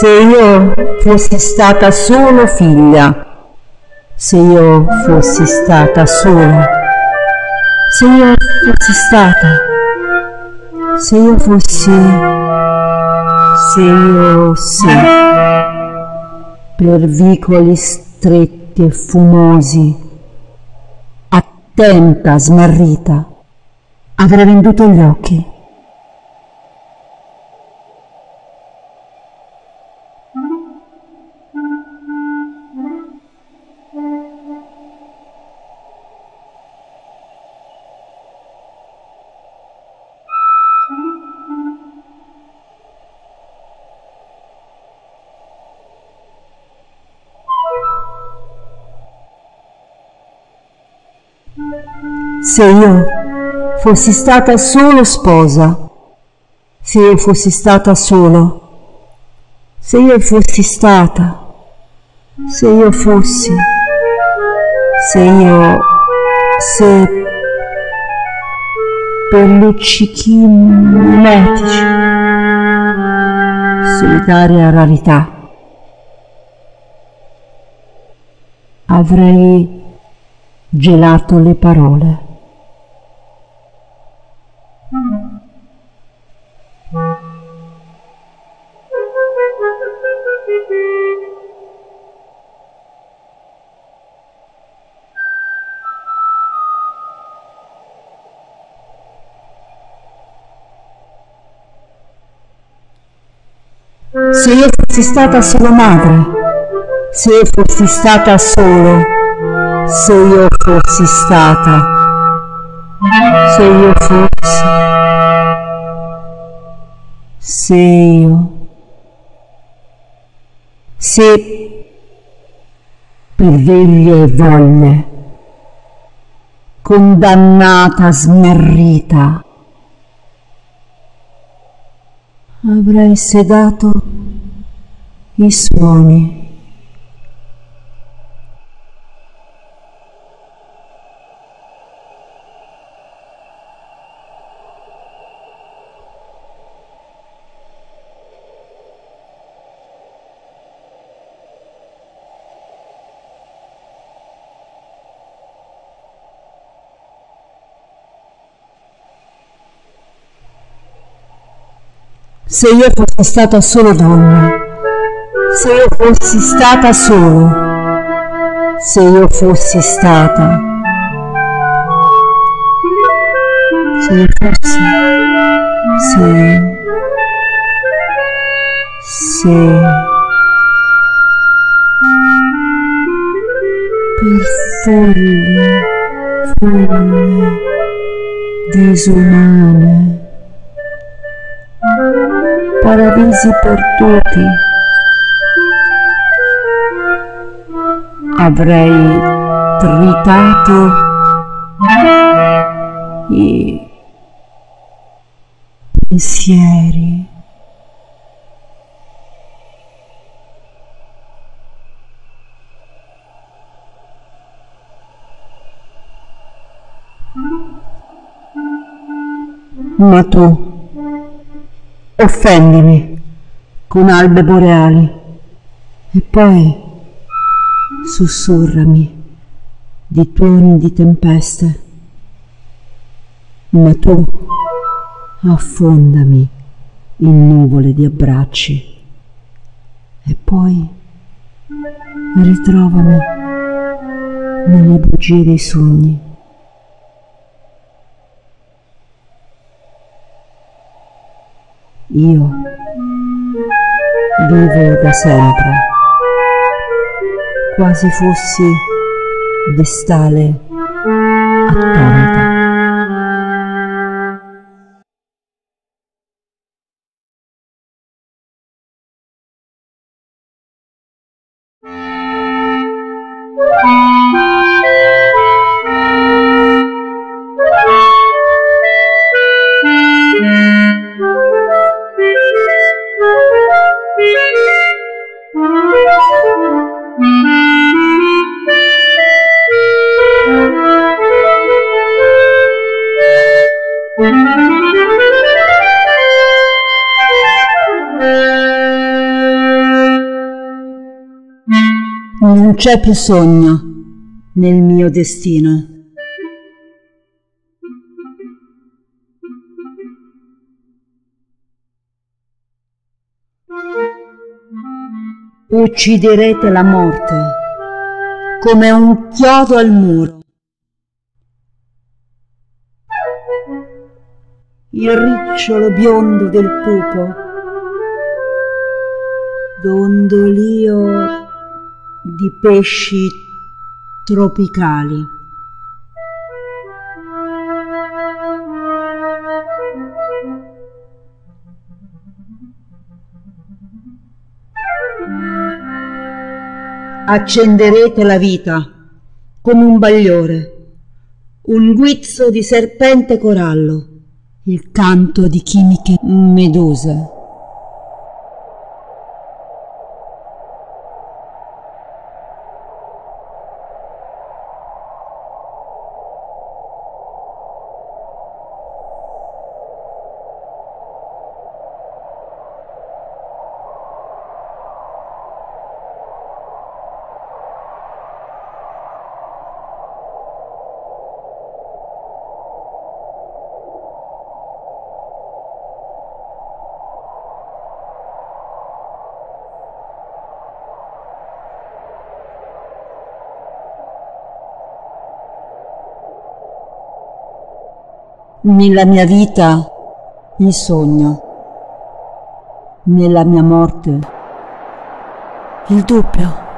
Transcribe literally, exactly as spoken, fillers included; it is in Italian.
Se io fossi stata solo figlia, se io fossi stata sola, se io fossi stata, se io fossi, se io sì, per vicoli stretti e fumosi, attenta, smarrita, avrei venduto gli occhi. Se io fossi stata solo sposa, se io fossi stata solo, se io fossi stata, se io fossi, se io, se per luccichini mimetici, solitaria rarità, avrei gelato le parole. Se io fossi stata solo madre, se io fossi stata solo, se io fossi stata, se io fossi, se io, se per veglie e voglie, condannata, smarrita, avrei sedato i suoni. Se io fossi stata solo donna, se io fossi stata solo, se io fossi stata, se io fossi, se io, se per foglie, foglie disumane, paradisi perduti, avrei tritato i pensieri. Ma tu offendimi con albe boreali e poi sussurrami di tuoni di tempeste, ma tu affondami in nuvole di abbracci e poi ritrovami nelle bugie dei sogni. Io vivo da sempre, quasi fossi vestale attonita. Non c'è più sogno nel mio destino. Ucciderete la morte come un chiodo al muro. Il ricciolo biondo del pupo, dondolio di pesci tropicali. Accenderete la vita come un bagliore, un guizzo di serpente corallo, il canto di chimiche meduse. Nella mia vita il sogno, nella mia morte il dubbio.